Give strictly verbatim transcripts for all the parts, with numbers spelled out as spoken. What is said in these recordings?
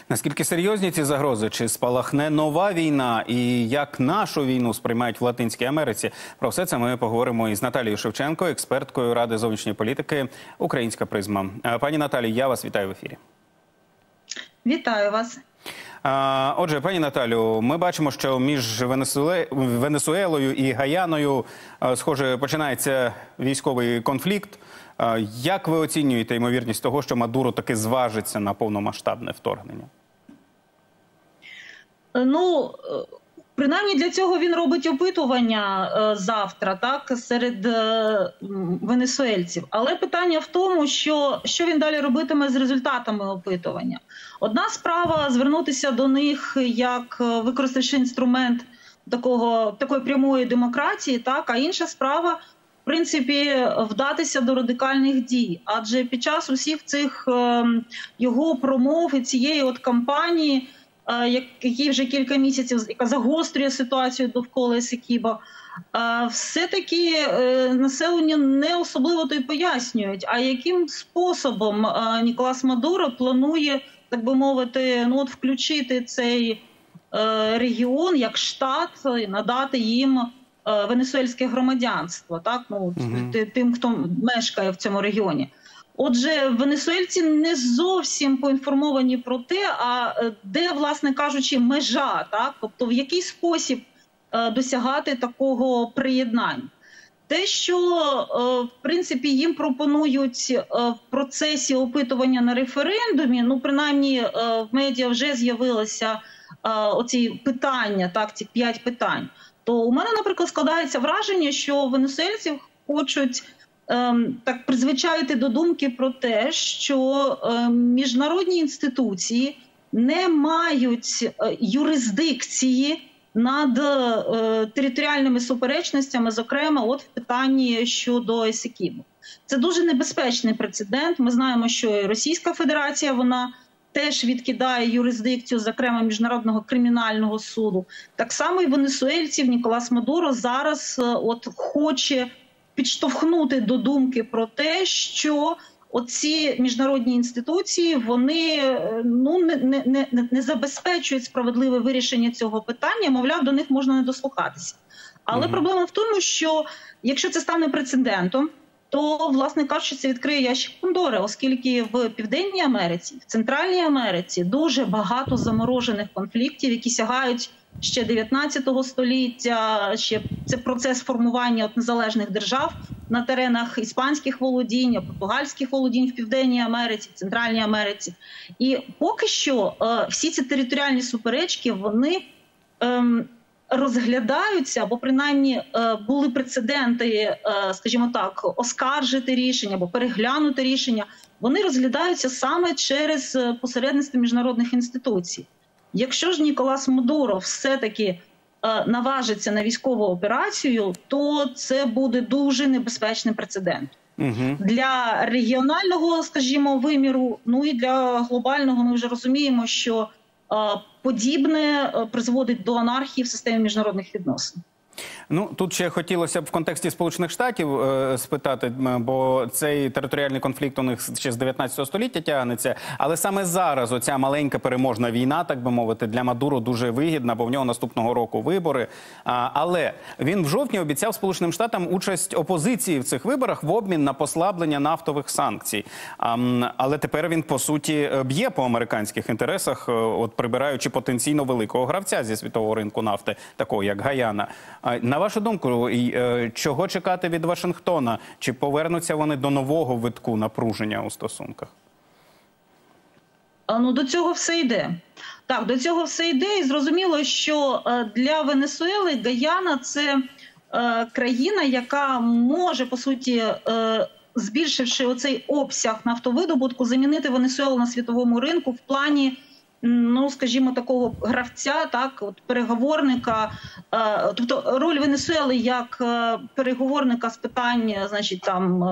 Наскільки серйозні ці загрози? Чи спалахне нова війна? І як нашу війну сприймають в Латинській Америці? Про все це ми поговоримо із Наталією Шевченко, експерткою Ради зовнішньої політики «Українська призма». Пані Наталі, я вас вітаю в ефірі. Вітаю вас. Отже, пані Наталю, ми бачимо, що між Венесуелою і Гаяною, схоже, починається військовий конфлікт. Як ви оцінюєте ймовірність того, що Мадуро таки зважиться на повномасштабне вторгнення? Ну, принаймні для цього він робить опитування е, завтра, так, серед е, венесуельців. Але питання в тому, що, що він далі робитиме з результатами опитування. Одна справа – звернутися до них, як використавши інструмент такого, такої прямої демократії, так, а інша справа – в принципі, вдатися до радикальних дій. Адже під час усіх цих е, його промов і цієї от кампанії, е, які вже кілька місяців, яка загострює ситуацію довкола Есекіба, е, все-таки е, населення не особливо то й пояснюють, а яким способом е, Ніколас Мадуро планує, так би мовити, ну от включити цей е, регіон як штат і надати їм венесуельське громадянство, так, ну, uh-huh. тим, хто мешкає в цьому регіоні. Отже, венесуельці не зовсім поінформовані про те, а де, власне кажучи, межа, так, тобто в який спосіб е, досягати такого приєднання. Те, що, е, в принципі, їм пропонують е, в процесі опитування на референдумі, ну, принаймні, е, в медіа вже з'явилося е, оці питання, так, ці п'ять питань. То у мене, наприклад, складається враження, що венесуельців хочуть ем, так призвичаїти до думки про те, що ем, міжнародні інституції не мають е, юрисдикції над е, територіальними суперечностями, зокрема, от в питанні щодо Есекібу. Це дуже небезпечний прецедент. Ми знаємо, що і Російська Федерація, вона теж відкидає юрисдикцію, зокрема, Міжнародного кримінального суду. Так само і венесуельців Ніколас Мадуро зараз от хоче підштовхнути до думки про те, що оці міжнародні інституції, вони ну, не, не, не, не забезпечують справедливе вирішення цього питання, мовляв, до них можна не дослухатися. Але mm-hmm. проблема в тому, що якщо це стане прецедентом, то, власне кажучи, це відкриє ящик Пандори, оскільки в Південній Америці, в Центральній Америці дуже багато заморожених конфліктів, які сягають ще дев'ятнадцятого століття, ще це процес формування от незалежних держав на теренах іспанських володінь, португальських володінь в Південній Америці, в Центральній Америці. І поки що е, всі ці територіальні суперечки, вони е, розглядаються, або принаймні були прецеденти, скажімо так, оскаржити рішення або переглянути рішення, вони розглядаються саме через посередництво міжнародних інституцій. Якщо ж Ніколас Мадуро все-таки наважиться на військову операцію, то це буде дуже небезпечний прецедент. Угу. Для регіонального, скажімо, виміру, ну і для глобального ми вже розуміємо, що подібне призводить до анархії в системі міжнародних відносин. Ну, тут ще хотілося б в контексті Сполучених Штатів е, спитати, бо цей територіальний конфлікт у них ще з дев'ятнадцятого століття тягнеться, але саме зараз оця маленька переможна війна, так би мовити, для Мадуро дуже вигідна, бо в нього наступного року вибори. А, але він в жовтні обіцяв Сполученим Штатам участь опозиції в цих виборах в обмін на послаблення нафтових санкцій. А, але тепер він, по суті, б'є по американських інтересах, от прибираючи потенційно великого гравця зі світового ринку нафти, такого як Гаяна. На вашу думку, чого чекати від Вашингтона? Чи повернуться вони до нового витку напруження у стосунках? Ну, до цього все йде. Так, до цього все йде. І зрозуміло, що для Венесуели Гаяна – це країна, яка може, по суті, збільшивши оцей обсяг нафтовидобутку, замінити Венесуелу на світовому ринку в плані, ну, скажімо, такого гравця, так, от переговорника, е, тобто роль Венесуели як е, переговорника з питань, значить, там,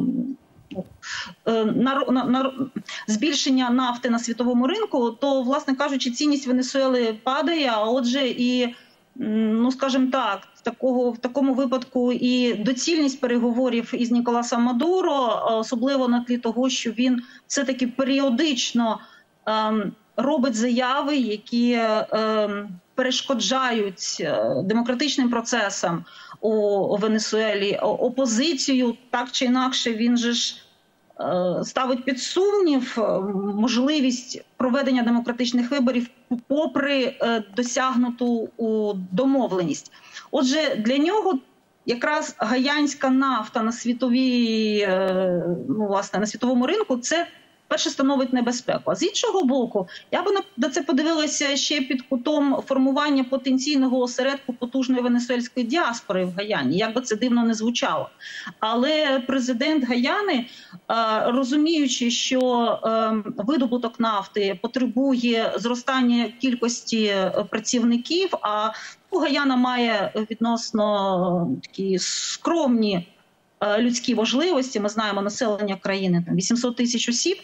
е, на, на, на, збільшення нафти на світовому ринку, то, власне кажучи, цінність Венесуели падає, а отже і, ну, скажімо так, такого, в такому випадку і доцільність переговорів із Ніколасом Мадуро, особливо на тлі того, що він все-таки періодично ем, робить заяви, які е, перешкоджають е, демократичним процесам у, у Венесуелі, опозицію, так чи інакше, він же ж е, ставить під сумнів можливість проведення демократичних виборів попри е, досягнуту у домовленість. Отже, для нього якраз гаянська нафта на світовій, е, ну, власне, на світовому ринку – це перше становить небезпеку. А з іншого боку, я би на це подивилася ще під кутом формування потенційного осередку потужної венесуельської діаспори в Гаяні, як би це дивно не звучало. Але президент Гаяни, розуміючи, що видобуток нафти потребує зростання кількості працівників, а Гаяна має відносно такі скромні людські можливості, ми знаємо населення країни там вісімсот тисяч осіб,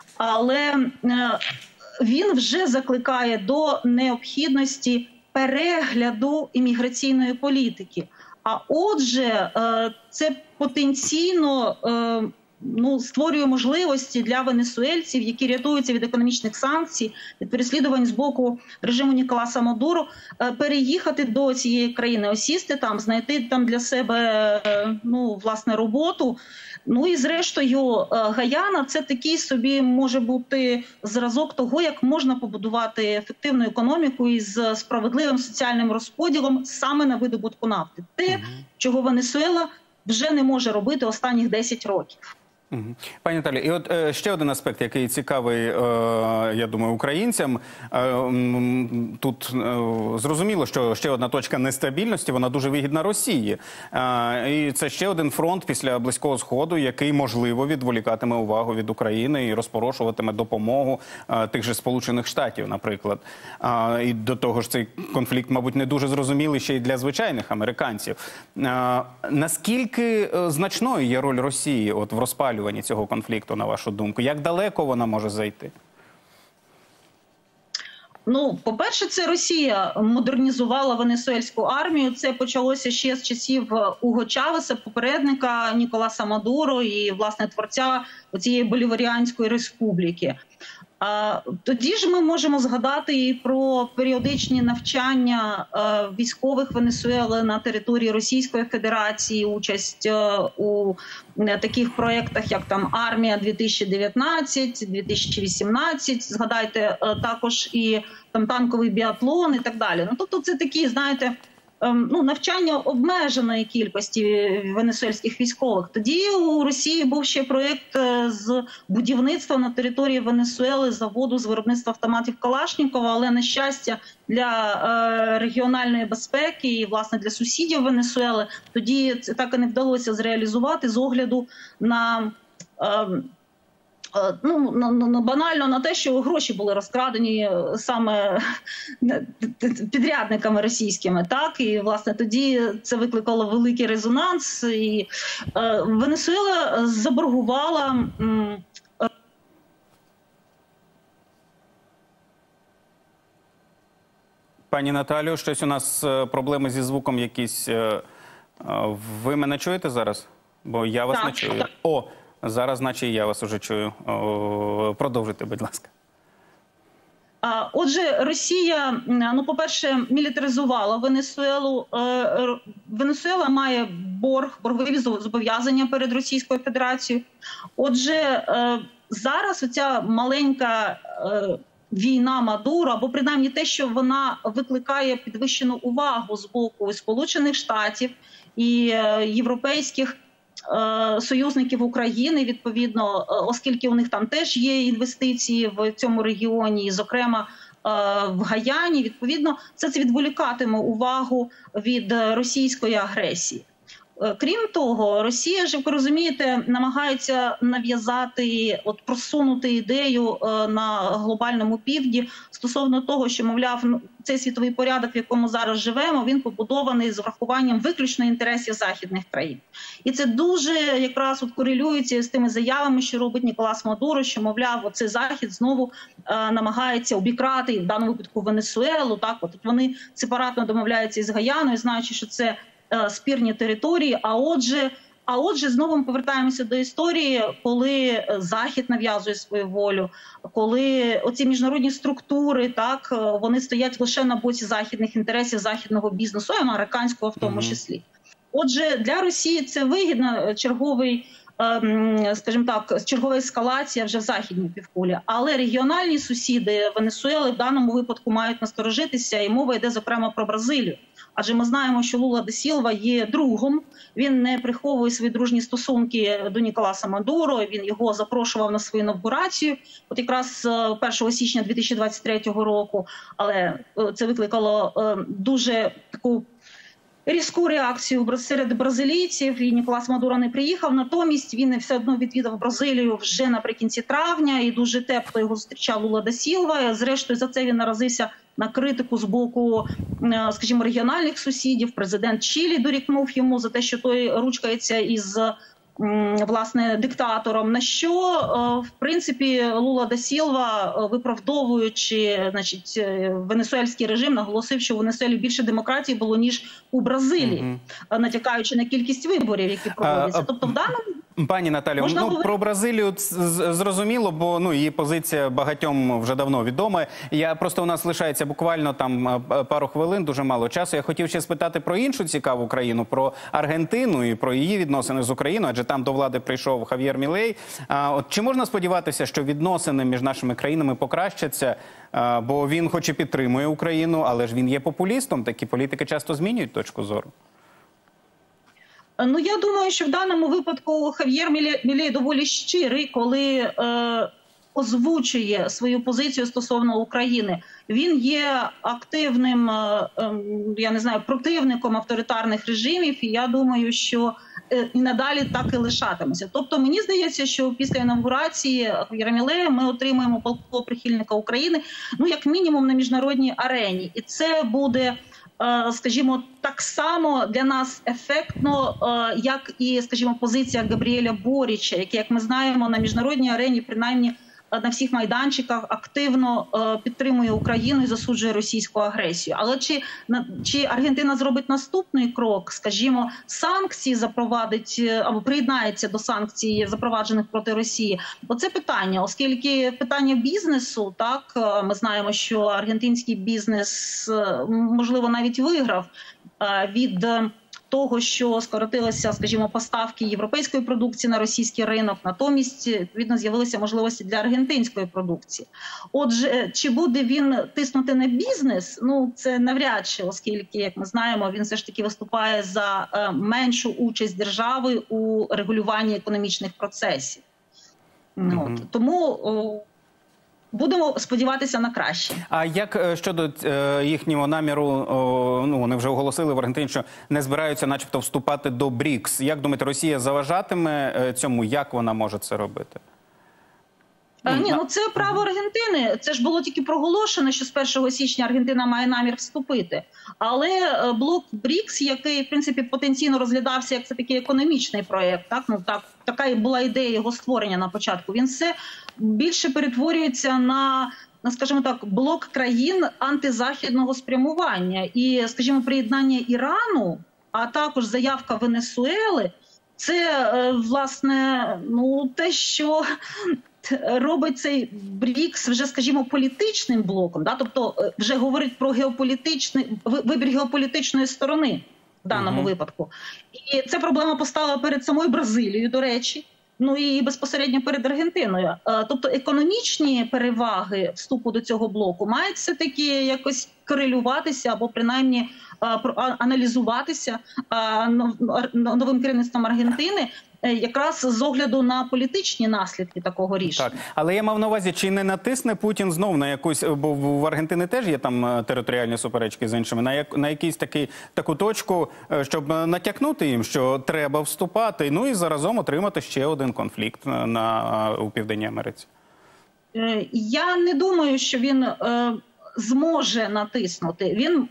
але він вже закликає до необхідності перегляду імміграційної політики. А отже, це потенційно ну, створює можливості для венесуельців, які рятуються від економічних санкцій, від переслідувань з боку режиму Ніколаса Мадуро, переїхати до цієї країни, осісти там, знайти там для себе ну, власне, роботу. Ну і зрештою, Гаяна – це такий собі може бути зразок того, як можна побудувати ефективну економіку із справедливим соціальним розподілом саме на видобутку нафти. Те, чого Венесуела вже не може робити останніх десять років. Пані Наталі, і от е, ще один аспект, який цікавий, е, я думаю, українцям. Е, тут е, зрозуміло, що ще одна точка нестабільності, вона дуже вигідна Росії. Е, і це ще один фронт після Близького Сходу, який, можливо, відволікатиме увагу від України і розпорошуватиме допомогу е, тих же Сполучених Штатів, наприклад. Е, і до того ж, цей конфлікт, мабуть, не дуже зрозумілий ще й для звичайних американців. Е, наскільки значною є роль Росії от в розпалюванні цього конфлікту, на вашу думку? Як далеко вона може зайти? Ну, по-перше, це Росія модернізувала венесуельську армію. Це почалося ще з часів Уго Чавеса, попередника Ніколаса Мадуро і, власне, творця цієї Боліваріанської республіки. А тоді ж ми можемо згадати і про періодичні навчання військових Венесуели на території Російської Федерації, участь у таких проєктах, як там «Армія дві тисячі дев'ятнадцять», дві тисячі вісімнадцять, згадайте також і там танковий біатлон і так далі. Ну, тобто це такі, знаєте, ну, навчання обмеженої кількості венесуельських військових. Тоді у Росії був ще проєкт з будівництва на території Венесуели заводу з виробництва автоматів Калашнікова, але, на щастя, для е, регіональної безпеки і, власне, для сусідів Венесуели тоді це так і не вдалося зреалізувати з огляду на... Е, Ну, банально на те, що гроші були розкрадені саме підрядниками російськими, так, і, власне, тоді це викликало великий резонанс, і е, Венесуела заборгувала е... Пані Наталю, щось у нас проблеми зі звуком якісь. Ви мене чуєте зараз? Бо я вас так, не чую. Так. О, зараз, наче, я вас уже чую. О, продовжуйте, будь ласка. Отже, Росія, ну, по-перше, мілітаризувала Венесуелу. Венесуела має борг, боргові зобов'язання перед Російською Федерацією. Отже, зараз оця маленька війна Мадуро, або принаймні те, що вона викликає підвищену увагу з боку Сполучених Штатів і європейських союзників України, відповідно, оскільки у них там теж є інвестиції в цьому регіоні, і, зокрема, в Гаяні, відповідно, це, це відволікатиме увагу від російської агресії. Крім того, Росія ж, як ви розумієте, намагається нав'язати, от просунути ідею на глобальному півдні стосовно того, що, мовляв, цей світовий порядок, в якому зараз живемо, він побудований з врахуванням виключно інтересів західних країн. І це дуже якраз от корелюється з тими заявами, що робить Ніколас Мадуро, що, мовляв, оцей Захід знову е, намагається обікрати, в даному випадку, Венесуелу. Так, от вони сепаратно домовляються із Гаяною, знаючи, що це спірні території, а отже, А отже, знову ми повертаємося до історії, коли Захід нав'язує свою волю, коли оці міжнародні структури, так, вони стоять лише на боці західних інтересів, західного бізнесу, і американського в тому числі. Отже, для Росії це вигідно, черговий, скажімо так, чергова ескалація вже в західній півкулі. Але регіональні сусіди Венесуели в даному випадку мають насторожитися, і мова йде, зокрема, про Бразилію. Адже ми знаємо, що Лула де Сілва є другом, він не приховує свої дружні стосунки до Ніколаса Мадуро, він його запрошував на свою інавгурацію, от якраз першого січня дві тисячі двадцять третього року, але це викликало дуже таку різку реакцію серед бразилійців, і Ніколас Мадуро не приїхав. Натомість він все одно відвідав Бразилію вже наприкінці травня і дуже тепло його зустрічав Лула де Сілва. Зрештою, за це він наразився на критику з боку, скажімо, регіональних сусідів. Президент Чилі дорікнув йому за те, що той ручкається із, власне, диктатором. На що, в принципі, Лула де Сілва, виправдовуючи, значить, венесуельський режим, наголосив, що в Венесуелі більше демократії було, ніж у Бразилії, mm-hmm. натякаючи на кількість виборів, які проводяться. А, тобто в даному... Пані Наталю, ну, говорити... про Бразилію зрозуміло, бо ну, її позиція багатьом вже давно відома. Я просто у нас лишається буквально там пару хвилин, дуже мало часу. Я хотів ще спитати про іншу цікаву країну, про Аргентину і про її відносини з Україною, адже там до влади прийшов Хав'єр Мілей. А, от чи можна сподіватися, що відносини між нашими країнами покращаться? А, бо він хоч і підтримує Україну, але ж він є популістом. Такі політики часто змінюють точку зору. Ну, я думаю, що в даному випадку Хав'єр Мілей доволі щирий, коли е, озвучує свою позицію стосовно України. Він є активним, е, е, я не знаю, противником авторитарних режимів, і я думаю, що е, і надалі так і лишатиметься. Тобто, мені здається, що після інавгурації Хав'єра Мілея ми отримаємо палкого прихильника України, ну, як мінімум, на міжнародній арені. І це буде... скажімо, так само для нас ефектно, як і, скажімо, позиція Габріеля Боріча, який, як ми знаємо, на міжнародній арені, принаймні на всіх майданчиках, активно підтримує Україну і засуджує російську агресію. Але чи, чи Аргентина зробить наступний крок, скажімо, санкції запровадить або приєднається до санкцій, запроваджених проти Росії? Оце питання, оскільки питання бізнесу, так, ми знаємо, що аргентинський бізнес, можливо, навіть виграв від того, що скоротилися, скажімо, поставки європейської продукції на російський ринок, натомість, відповідно, з'явилися можливості для аргентинської продукції. Отже, чи буде він тиснути на бізнес? Ну, це навряд чи, оскільки, як ми знаємо, він все ж таки виступає за меншу участь держави у регулюванні економічних процесів. Mm-hmm. От. Тому... будемо сподіватися на краще. А як щодо е, їхнього наміру, о, ну вони вже оголосили в Аргентині, що не збираються начебто вступати до брікс. Як думаєте, Росія заважатиме цьому? Як вона може це робити? А, ні, ну це право Аргентини. Це ж було тільки проголошено, що з першого січня Аргентина має намір вступити. Але блок брікс, який, в принципі, потенційно розглядався як це такий економічний проєкт, так? Ну, так, така і була ідея його створення на початку, він все більше перетворюється на, на, скажімо так, блок країн антизахідного спрямування. І, скажімо, приєднання Ірану, а також заявка Венесуели, це, власне, ну, те, що... робить цей брікс вже, скажімо, політичним блоком, да? Тобто вже говорить про геополітичний вибір геополітичної сторони в даному uh-huh. випадку. І ця проблема постала перед самою Бразилією, до речі, ну і безпосередньо перед Аргентиною. Тобто економічні переваги вступу до цього блоку мають все-таки якось корелюватися або принаймні аналізуватися новим керівництвом Аргентини, якраз з огляду на політичні наслідки такого рішення. Так, але я мав на увазі, чи не натисне Путін знов на якусь, бо в Аргентини теж є там територіальні суперечки з іншими, на, як, на якийсь такий, таку точку, щоб натякнути їм, що треба вступати, ну і заразом отримати ще один конфлікт на, на, у Південній Америці? Я не думаю, що він... зможе натиснути. Він,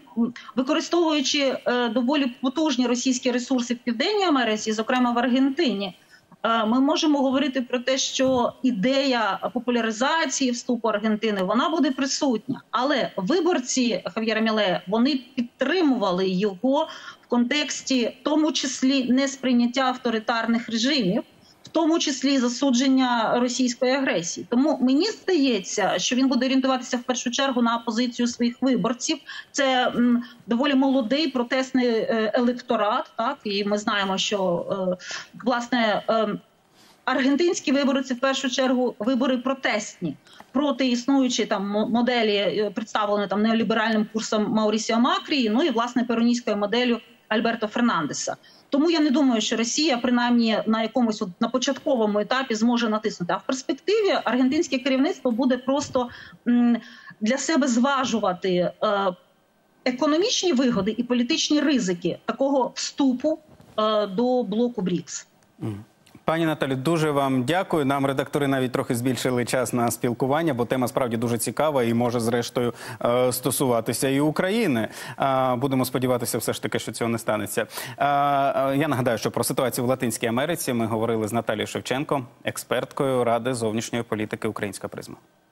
використовуючи е, доволі потужні російські ресурси в Південній Америці, зокрема в Аргентині, е, ми можемо говорити про те, що ідея популяризації вступу Аргентини, вона буде присутня. Але виборці Хав'єра Мілея, вони підтримували його в контексті, в тому числі, несприйняття авторитарних режимів, в тому числі засудження російської агресії. Тому мені здається, що він буде орієнтуватися в першу чергу на позицію своїх виборців. Це м, доволі молодий протестний е, електорат, так, і ми знаємо, що е, власне е, аргентинські вибори – це в першу чергу вибори протестні проти існуючої там моделі, представленої там неоліберальним курсом Маурісіо Макрі, ну і власне пероністською моделлю Альберто Фернандеса. Тому я не думаю, що Росія, принаймні на якомусь от, на початковому етапі, зможе натиснути. А в перспективі аргентинське керівництво буде просто м, для себе зважувати е, економічні вигоди і політичні ризики такого вступу е, до блоку БРІКС. Пані Наталі, дуже вам дякую. Нам редактори навіть трохи збільшили час на спілкування, бо тема справді дуже цікава і може, зрештою, стосуватися і України. Будемо сподіватися все ж таки, що цього не станеться. Я нагадаю, що про ситуацію в Латинській Америці ми говорили з Наталією Шевченко, експерткою Ради зовнішньої політики «Українська призма».